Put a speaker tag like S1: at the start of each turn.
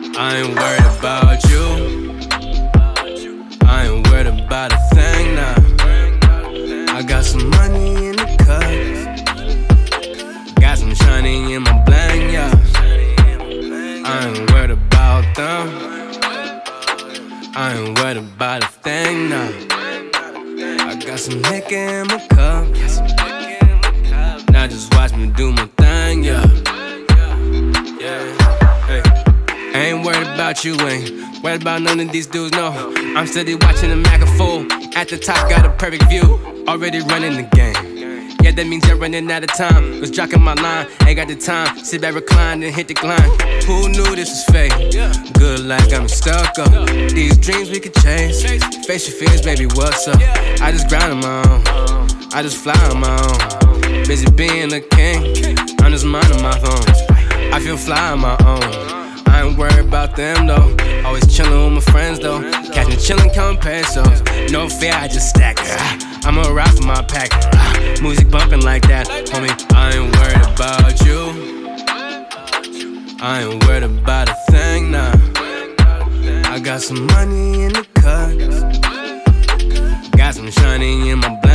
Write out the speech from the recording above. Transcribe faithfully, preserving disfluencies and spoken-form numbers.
S1: I ain't worried about you. I ain't worried about a thing now. I got some money in the cups, got some shiny in my bling, yeah. I ain't worried about them. I ain't worried about a thing now. I got some liquor in my cup, now just watch me do my thing, yeah. Yeah, hey. I ain't worried about you, ain't worried about none of these dudes, no. I'm steady watching the Mac a fool. At the top, got a perfect view, already running the game. Yeah, that means they're running out of time. Was jocking my line, ain't got the time. Sit back, recline, and hit the climb. Who knew this was fake? Good like I'm stuck up. These dreams we could chase. Face your fears, baby, what's up? I just grind on my own, I just fly on my own. Busy being a king, I'm just minding my phones. I feel fly on my own, I ain't worried about them though. Always chillin' with my friends though. Catch me chillin', counting pesos. No fear, I just stack. I'ma ride for my pack. Music bumpin' like that, homie. I ain't worried about you. I ain't worried about a thing now. I got some money in the cuts, got some shiny in my blood.